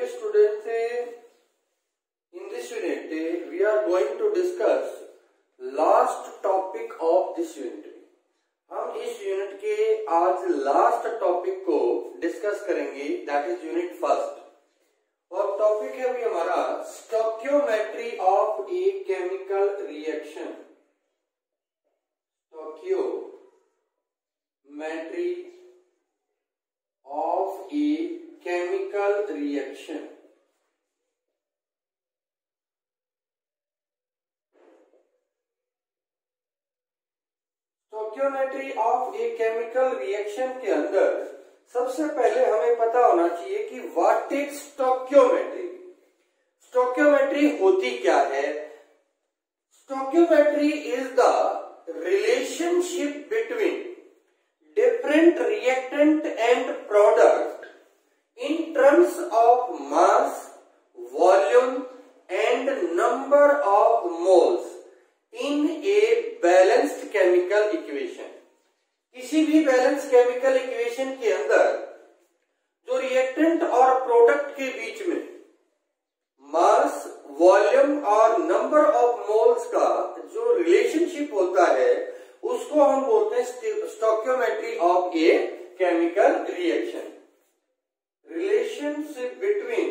Dear students, in this unit we are going to discuss last topic of this unit. हम इस unit के आज last topic को discuss करेंगे, that is unit first. और topic है अभी हमारा stoichiometry of a chemical reaction. Stoichiometry of a chemical reaction. Stoichiometry of a chemical reaction के अंदर सबसे पहले हमें पता होना चाहिए कि व्हाट इज स्टोइकियोमेट्री। स्टोइकियोमेट्री होती क्या है? Stoichiometry is the relationship between different reactant and product in terms of mass, volume and number of moles in a balanced chemical equation। किसी भी बैलेंस केमिकल इक्वेशन के अंदर जो रिएक्टेंट और product के बीच में मास, वॉल्यूम और नंबर ऑफ मोल्स का जो रिलेशनशिप होता है उसको हम बोलते हैं stoichiometry of a chemical reaction. relationship between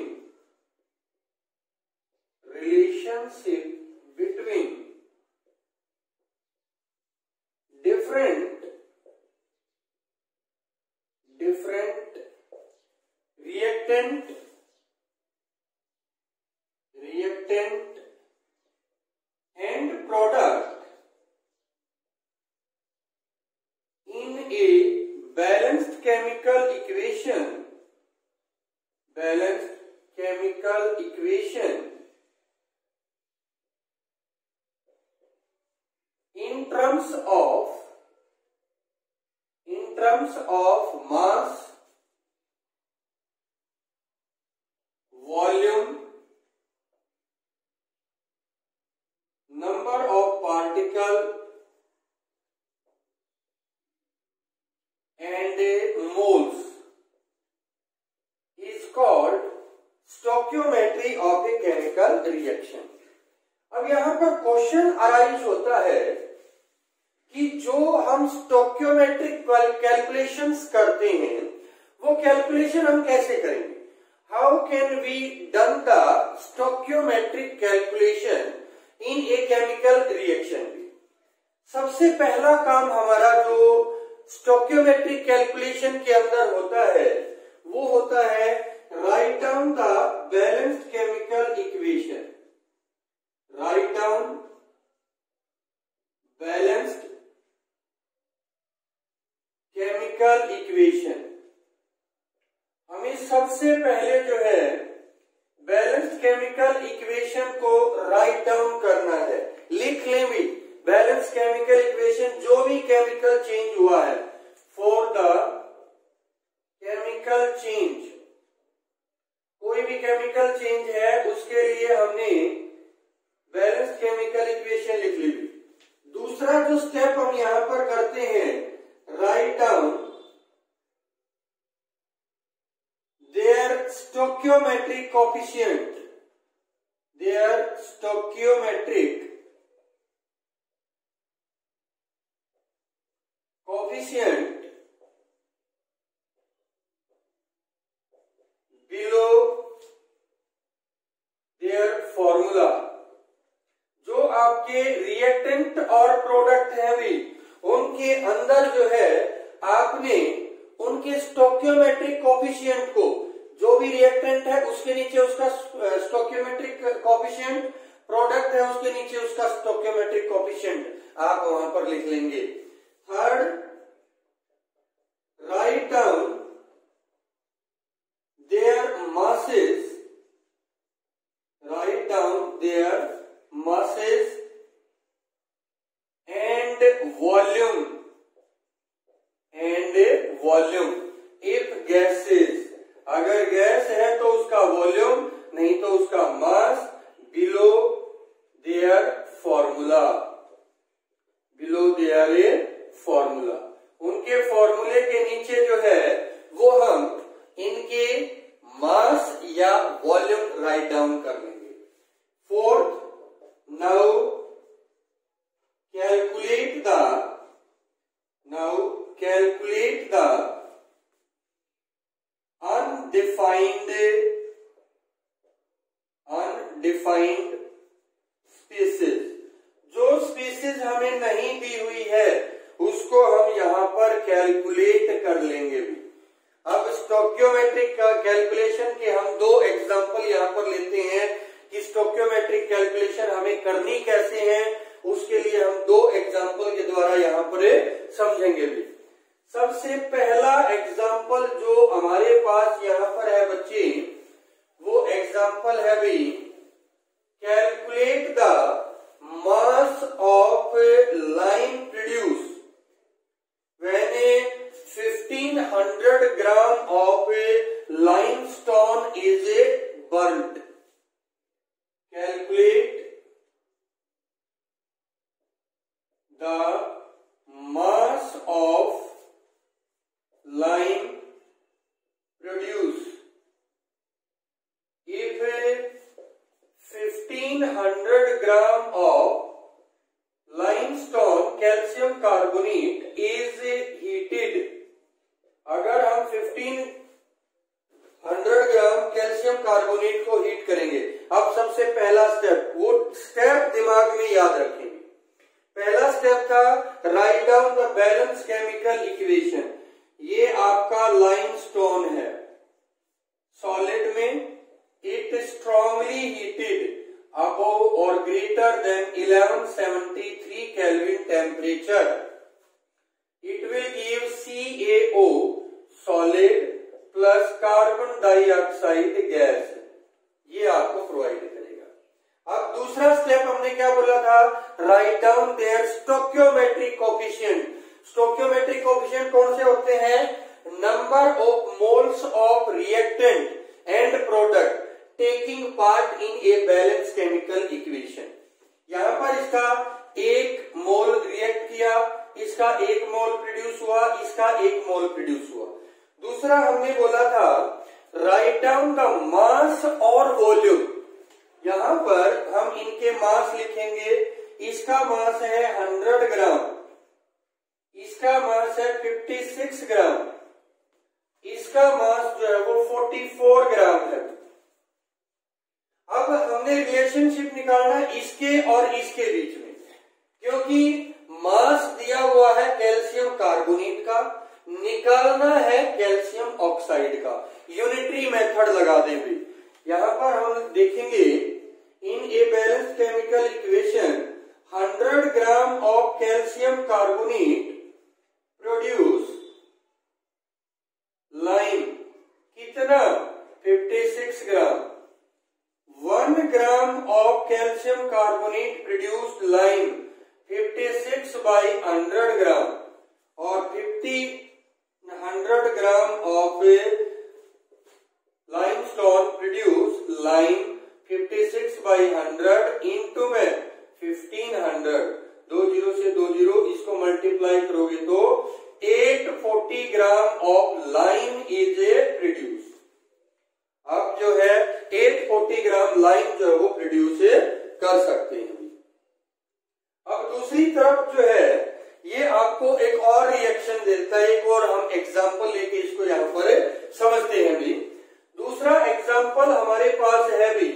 different reactant and product in a balanced chemical equation in terms of mass, volume, number of particle and moles is called stoichiometry of a chemical reaction. अब यहां पर question arise होता है कि जो हम stoichiometric calculations करते हैं वो कैलकुलेशन हम कैसे करेंगे? How can we done the stoichiometric calculation in a chemical reaction? सबसे पहला काम हमारा जो स्टोइकियोमेट्रिक कैलकुलेशन के अंदर होता है वो होता है write down the balanced chemical equation। write down balanced chemical equation। हमें सबसे पहले जो है बैलेंस्ड केमिकल इक्वेशन को राइट डाउन करना है, लिख लें भी। बैलेंस्ड केमिकल इक्वेशन जो भी केमिकल चेंज हुआ है, फॉर द केमिकल चेंज, कोई भी केमिकल चेंज है उसके लिए हमने बैलेंस्ड केमिकल इक्वेशन लिख ली। दूसरा जो स्टेप हम यहां पर करते हैं, write down their stoichiometric coefficient, their stoichiometric coefficient below their formula। जो आपके रिएक्टेंट और प्रोडक्ट है भी उनके अंदर जो है आपने उनके स्टोइकियोमेट्रिक कोएफिशिएंट को, जो भी रिएक्टेंट है उसके नीचे उसका स्टोइकियोमेट्रिक कोएफिशिएंट, प्रोडक्ट है उसके नीचे उसका स्टोइकियोमेट्रिक कोएफिशिएंट आप वहां पर लिख लेंगे। Third, write down their masses, write down their masses and volume if gases, अगर गैस है तो उसका वॉल्यूम, नहीं तो उसका मास, below their formula, below their formula। उनके फॉर्मूले के नीचे जो है अनडिफाइंड स्पीसीज। जो स्पीसीज हमें नहीं दी हुई है उसको हम यहां पर कैलकुलेट कर लेंगे भी। अब स्टोक्योमेट्रिक का कैलकुलेशन के हम दो एग्जांपल यहां पर लेते हैं कि स्टोक्योमेट्रिक कैलकुलेशन हमें करनी कैसे है, उसके लिए हम दो एग्जांपल के द्वारा यहां पर समझेंगे भी। सबसे पहला एग्जांपल जो हमारे पास यहां पर है बच्चे, वो एग्जांपल है भी calculate the mass of lime produce when 1500 gram of limestone is burnt. Calculate the mass of lime produced if 1500 gram of limestone calcium carbonate is heated। अगर हम 1500 ग्राम कैल्शियम कार्बोनेट को हीट करेंगे। अब सबसे पहला step, वो step दिमाग में याद रखेंगे। पहला स्टेप था write down the balance chemical equation. ये आपका लाइमस्टोन है, सॉलिड में इट स्ट्रांगली हीटेड अबव और greater than 1173 kelvin temperature, it will give CaO solid plus carbon dioxide gas, ये आपको प्रोवाइड करेगा। अब दूसरा स्टेप हमने क्या बोला था, write down their stoichiometric coefficient. Stoichiometric coefficient कौन से होते हैं, number of moles of reactant and product taking part in a balance chemical equation. यहां पर इसका एक मोल रिएक्ट किया, इसका एक मोल प्रोड्यूस हुआ, इसका एक मोल प्रोड्यूस हुआ। दूसरा हमने बोला था राइट डाउन द मास और वॉल्यूम। यहां पर हम इनके मास लिखेंगे, इसका मास है 100 ग्राम, इसका मास है 56 ग्राम, इसका मास जो है वो 44 ग्राम है। अब हमने रिलेशनशिप निकालना इसके और इसके बीच में, क्योंकि मास दिया हुआ है कैल्शियम कार्बोनेट का, निकालना है कैल्शियम ऑक्साइड का। यूनिटरी मेथड लगा देंगे। यहां पर हम देखेंगे in a balance chemical equation 100 gram of calcium carbonate produce lime, कितना 56 gram. 1 gram of calcium carbonate produced lime 56 by 100 gram, और 100 gram of limestone produce lime 56 by 100 into में 1500, 20 से 20 इसको मल्टीप्लाई करोगे तो 840 gram of lime is produce. अब जो है 840 ग्राम लाइम जो है वो प्रोड्यूस कर सकते हैं। अब दूसरी तरफ जो है ये आपको एक और रिएक्शन देता है, एक और हम एग्जांपल लेके इसको यहां पर समझते हैं भी। दूसरा एग्जांपल हमारे पास है भी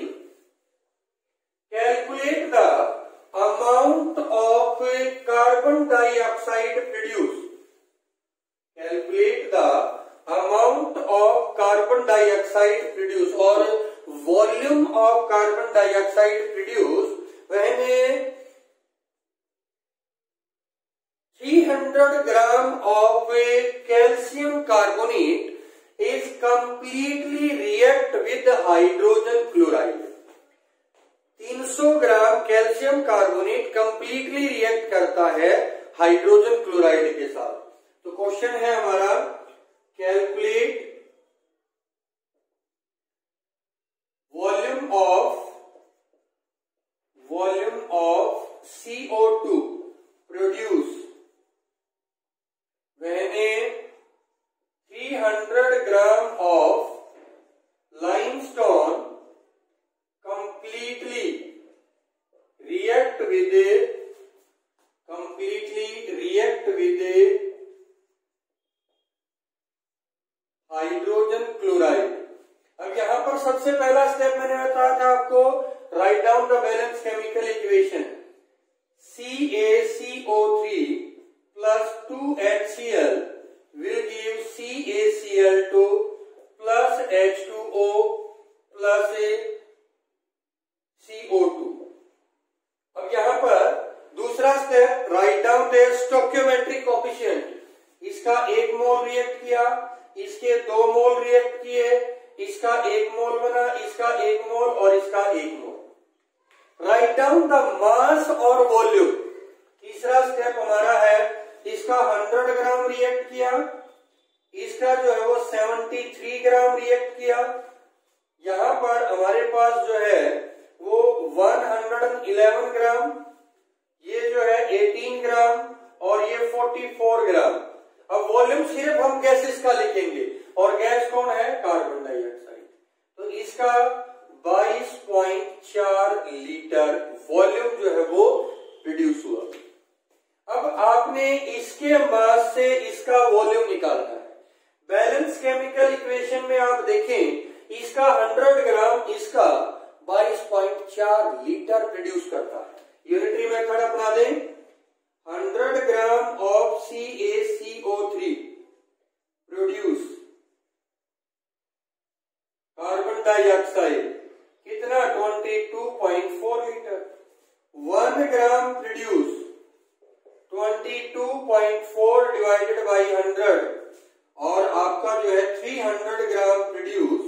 calculate the amount of carbon dioxide produce. Calculate the amount of carbon dioxide produce और volume of carbon dioxide produce when 300 gram of calcium carbonate is completely react with hydrogen chloride। 300 gram calcium carbonate completely react करता है hydrogen chloride के साथ। तो question है हमारा calculate volume of CO2 produce when 300 gram of limestone completely react with hydrogen chloride। अब यहाँ पर सबसे पहला स्टेप मैंने बताया था आपको, write down the balance chemical equation CaCO3 plus 2HCl will give CaCl2 plus H2O plus CO2। अब यहाँ पर दूसरा step, write down the stoichiometric coefficient. इसका 1 मोल रिएक्ट किया, इसके 2 मोल रिएक्ट किए, इसका 1 मोल बना, इसका 1 मोल और इसका 1 mole. Write down the mass और वॉल्यूम। तीसरा स्टेप हमारा है, इसका 100 ग्राम रिएक्ट किया, इसका जो है वो 73 ग्राम रिएक्ट किया। यहां पर हमारे पास जो है वो 111 ग्राम, ये जो है 18 ग्राम और ये 44 ग्राम। अब वॉल्यूम सिर्फ हम गैसेस का लिखेंगे, और गैस कौन है? Carbon dioxide. तो इसका 22.4 लीटर वॉल्यूम जो है वो प्रोड्यूस हुआ। अब आपने इसके मास से इसका वॉल्यूम निकालना है। बैलेंस केमिकल इक्वेशन में आप देखें, इसका 100 ग्राम इसका 22.4 लीटर प्रोड्यूस करता है। यूनिटरी मेथड अपना दें, 100 gram of CaCO3 produce carbon dioxide कितना? 22.4 litre. 1 gram produce 22.4 divided by 100, और आपका जो है 300 gram produce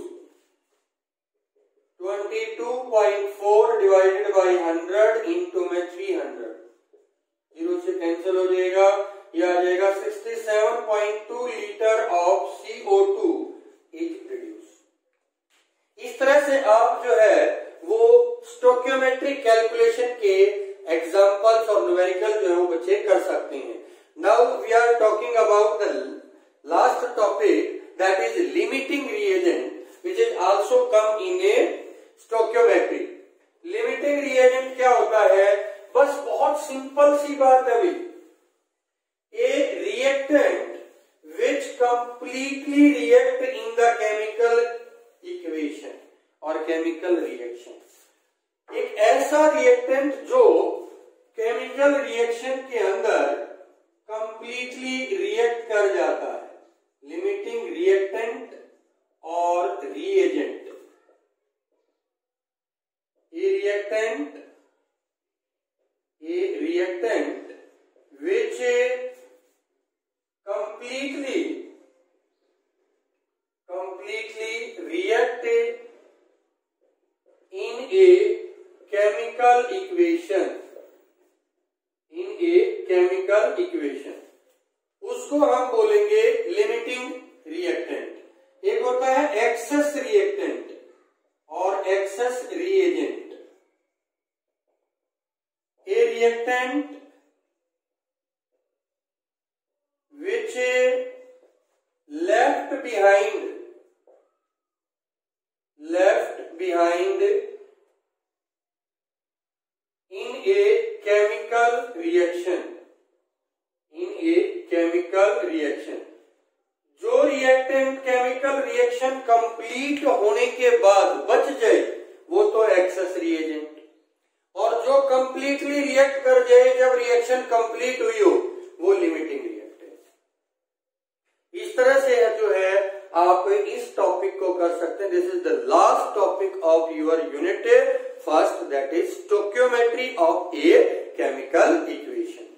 22.4 divided by 100 into में 300, 0 से कैंसिल हो जाएगा, यह आ जाएगा 67.2 litre of CO2 is produce. इस तरह से आप जो है वो स्टोइकियोमेट्रिक कैलकुलेशन के एग्जांपल्स और न्यूमेरिकल जो है वो बच्चे कर सकते हैं। Now we are talking about the last topic, that is limiting reagent, which is also come in a stoichiometry. Limiting reagent क्या होता है? बस बहुत सिंपल सी बात है भाई, a reactant which completely react in the chemical equation और chemical reaction. एक ऐसा रिएक्टेंट जो केमिकल रिएक्शन के अंदर कंप्लीटली रिएक्ट कर जाता है। लिमिटिंग रिएक्टेंट और reagent. A reactant which completely react in a chemical equation, उसको हम बोलेंगे लिमिटिंग रिएक्टेंट। एक होता है एक्सेस रिएक्टेंट और excess reagent. A reactant which left behind in a chemical reaction, जो रिएक्टेंट केमिकल रिएक्शन कंप्लीट होने के बाद बच जाए वो तो एक्सेस रिएजेंट, और जो कंप्लीटली रिएक्ट कर जाए जब रिएक्शन कंप्लीट हुई हो वो लिमिटिंग रिएक्टेंट। इस तरह से जो है आप इस टॉपिक को कर सकते हैं। This is the last topic of your unit first, that is stoichiometry of a chemical equation.